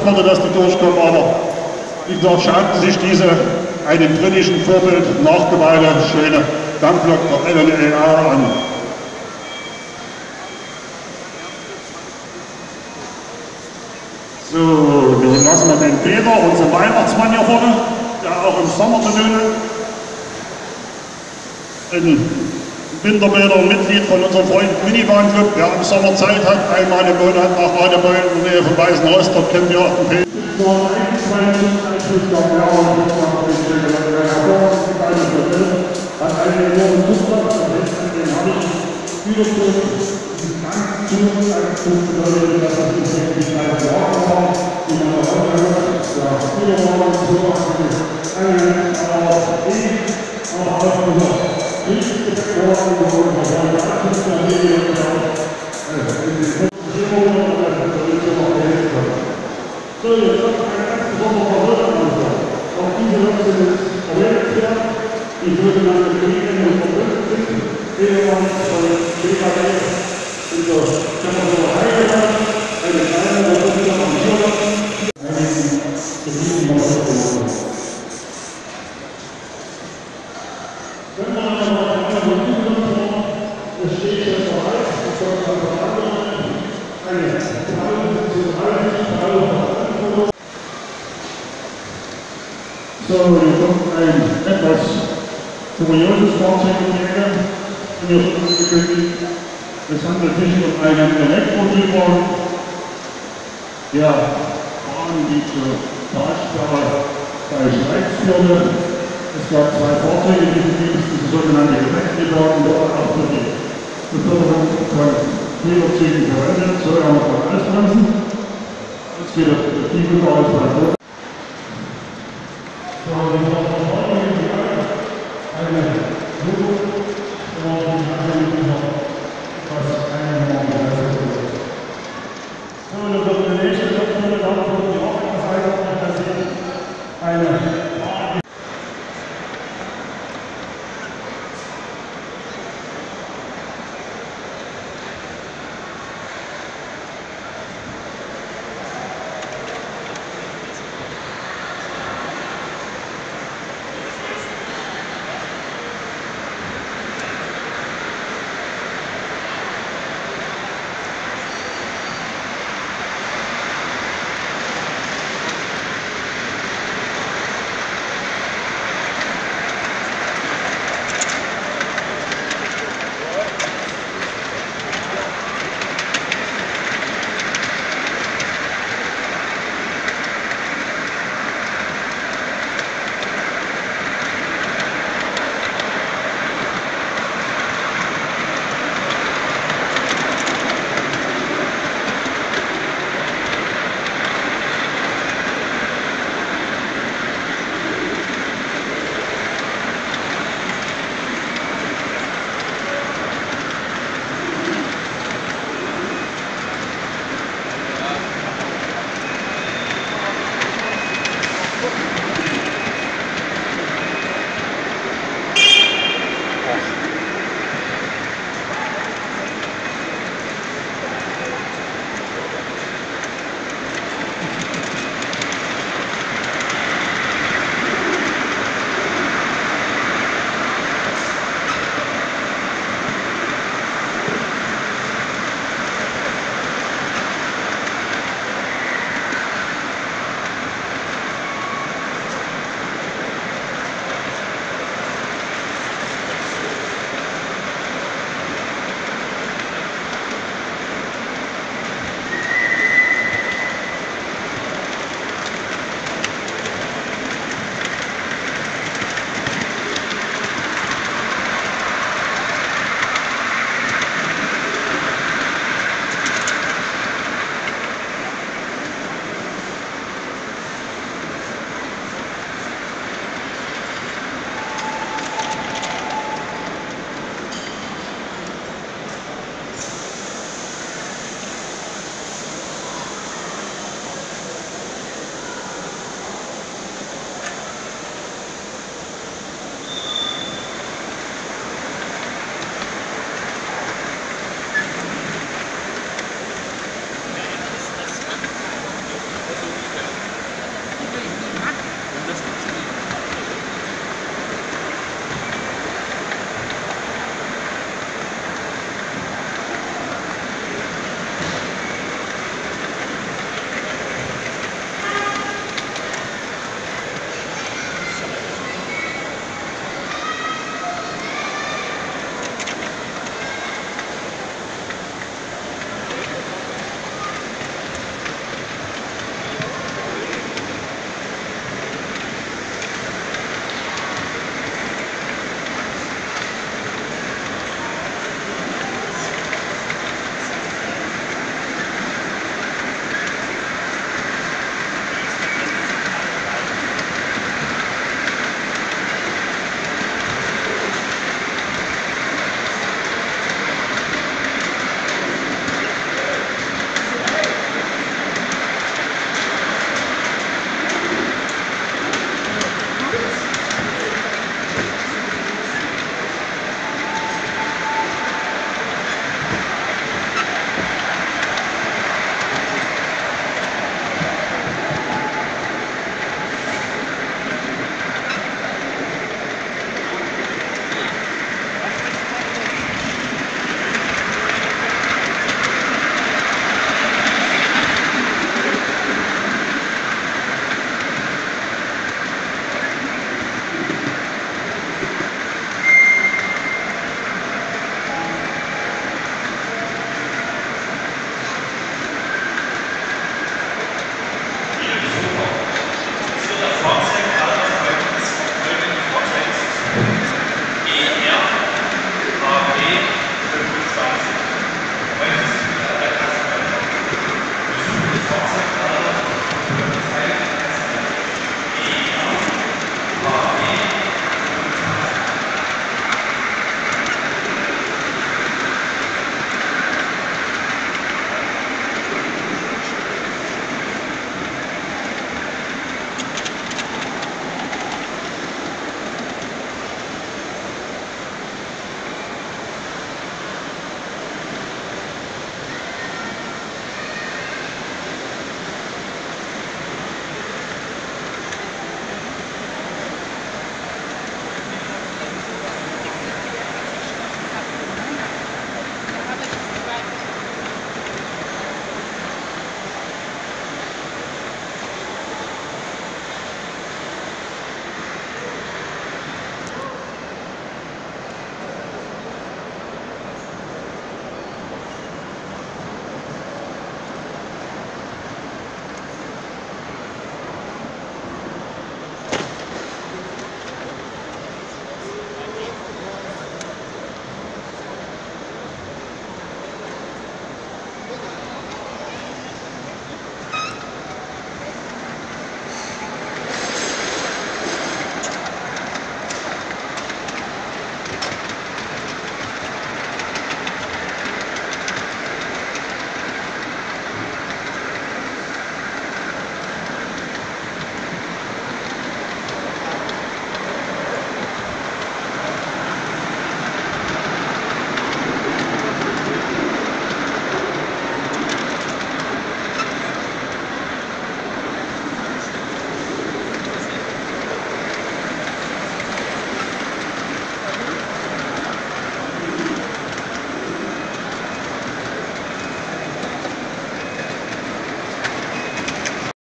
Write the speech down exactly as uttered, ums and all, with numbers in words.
Transporte, dass die durchkommen, aber wie gesagt, schauten sich diese einem britischen Vorbild nachgebaute schöne Dampflok der L N E A an. So, nun lassen wir den Peter, unseren Weihnachtsmann hier vorne, der auch im Sommer zu tun hat. Ein Winterbäder, Mitglied von unserem Freund Minibahn-Club, der im Sommer Zeit hat, einmal im Monat nach Radebeul in der Nähe von Weißenhorst, dort kennt ihr auch den Peter. So, jetzt kommt eine ganz besondere Verwirrung. Auch diese Leute sind verwendet werden, die sogenannte Kolleginnen und Verbündeten, ehemals von B K W in der Kammerei genannt, eine kleine Verbindung am Schirm, einigen gebliebenen Verwirrungen. Wenn man aber noch einmal von diesem Land es steht jetzt bereit, es soll von der anderen eine Teil zu dreißig, so, hier kommt ein etwas kurioses Fahrzeug um die Ecke. Hier wird angekündigt, es handelt sich um einen Elektrotypen. Ja, fahren die zur Talsperre bei Schweiz führte. Es gab zwei Fahrzeuge, die diese sogenannte Gepäckdebatten dort auch für die Beförderung von Güterzügen verwendet. Soll er noch mal alles lassen. Jetzt geht er die Güter aus bei der So,